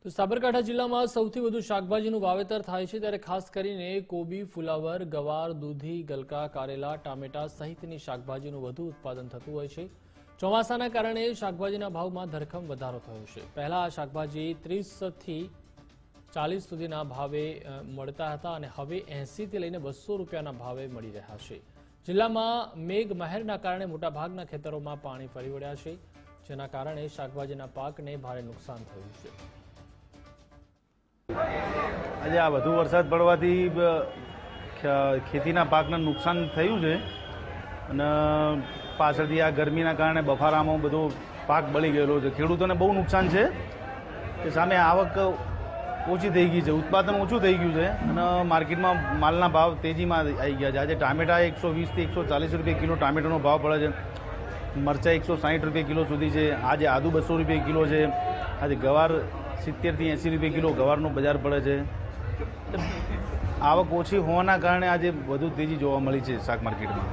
તો સાબરકાંઠા જિલ્લામાં સૌથી વધુ શાકભાજીનું વાવેતર થાય છે ત્યારે ખાસ કરીને કોબી, ફુલાવર, ગવાર, દૂધી, ગલકા, કારેલા, ટામેટા સહિતની શાકભાજીનું વધુ ઉત્પાદન થતું હોય છે। ચોમાસાના કારણે શાકભાજીના ભાવમાં ધરખમ વધારો થયો છે। પહેલા આ શાકભાજી 30 થી 40 સુધીના ભાવે મળતા હતા અને હવે 80 થી લઈને 200 રૂપિયાના ભાવે મળી રહ્યા છે। જિલ્લામાં મેઘ મહેરના કારણે મોટાભાગના ખેતરોમાં પાણી ફરી વળ્યા છે, જેના કારણે શાકભાજીના પાકને ભારે નુકસાન થયું છે। આજે આ વધુ વરસાદ પડવાથી ખેતીના પાકને નુકસાન થયું છે અને પાછળથી આ ગરમીના કારણે બફારામાં બધો પાક બળી ગયેલો છે। ખેડૂતોને બહુ નુકસાન છે કે સામે આવક ઓછી થઈ ગઈ છે, ઉત્પાદન ઓછું થઈ ગયું છે અને માર્કેટમાં માલના ભાવ તેજીમાં આવી ગયા છે। આજે ટામેટા 120 થી 140 રૂપિયા કિલો ટામેટાનો ભાવ પડે છે, મરચાં 160 રૂપિયા કિલો સુધી છે, આજે આદુ 200 રૂપિયા કિલો છે, આજે ગવાર 70 થી 80 રૂપિયા કિલો ગવારનો બજાર પડે છે। આવક ઓછી હોવાના કારણે આજે વધુ તેજી જોવા મળી છે શાક માર્કેટમાં।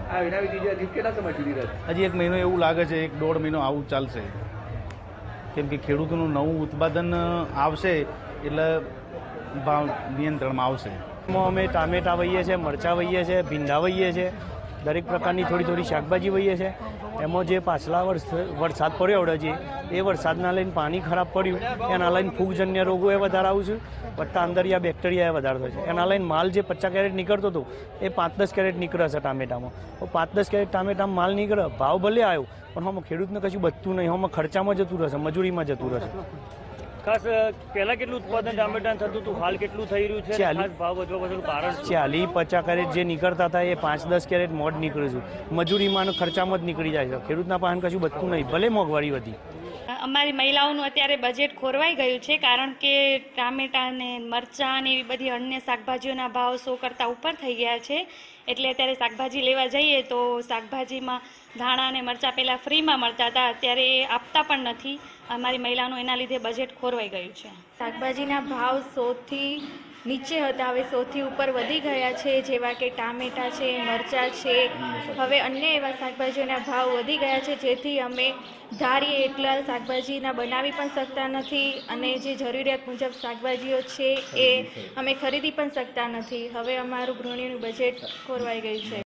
હજી 1 મહિનો એવું લાગે છે, 1-1.5 મહિનો આવું ચાલશે, કેમ કે ખેડૂતોનું નવું ઉત્પાદન આવશે એટલે ભાવ નિયંત્રણમાં આવશે। અમે ટામેટા વહીએ છીએ, મરચાં વહીએ છીએ, ભીંડા વહીએ છીએ, દરેક પ્રકારની થોડી થોડી શાકભાજી વહીએ છીએ। એમાં જે પાછલા વરસાદ પડ્યો આવડે છે એ વરસાદના લઈને પાણી ખરાબ પડ્યું, એના લઈને ફૂગજન્ય રોગો એ વધારે આવ્યું છે, વત્તા અંદરિયા બેક્ટેરિયા એ વધારે થાય છે। એના લઈને માલ જે 50 કેરેટ નીકળતો હતો એ 5-10 કેરેટ નીકળે છે ટામેટામાં। 5-10 કેરેટ ટામેટામાં માલ નીકળે, ભાવ ભલે આવ્યો પણ આમાં ખેડૂતને કશું બચતું નહીં, આમાં ખર્ચામાં જતું રહેશે, મજૂરીમાં જતું રહેશે। ખાસ પહેલા કેટલું ઉત્પાદન ટામેટા થતું હતું, હાલ કેટલું થઈ રહ્યું છે, ખાસ ભાવ વધવા પાછળનું કારણ 40-50 કેરેટ જે નીકળતા હતા એ 5-10 કેરેટ મોડ નીકળે છે, મજૂરીમાં ખર્ચામાં જ નીકળી જાય છે। ખેડૂતના પાસે કશું બચતું નહીં, ભલે મોંઘવારી વધી। અમારી મહિલાઓનું અત્યારે બજેટ ખોરવાઈ ગયું છે, કારણ કે ટામેટા ને મરચાં ને એવી બધી અન્ય શાકભાજીઓના ભાવ 100 કરતાં ઉપર થઈ ગયા છે। એટલે અત્યારે શાકભાજી લેવા જઈએ તો શાકભાજીમાં ધાણા અને મરચાં પહેલાં ફ્રીમાં મળતા હતા, અત્યારે એ આપતા પણ નથી। અમારી મહિલાનું એના લીધે બજેટ ખોરવાઈ ગયું છે। શાકભાજીના ભાવ 100 થી નીચે હતા, હવે 100 થી ઉપર વધી ગયા છે, જેવા કે ટામેટા છે, મરચાં છે, હવે અન્ય એવા શાકભાજીઓના ભાવ વધી ગયા છે, જેથી અમે ધારીએ એટલા શાકભાજીના બનાવી પણ શકતા નથી અને જે જરૂરિયાત મુજબ શાકભાજીઓ છે એ અમે ખરીદી પણ શકતા નથી। હવે અમારું ગૃહિણીનું બજેટ ખોરવાઈ ગયું છે।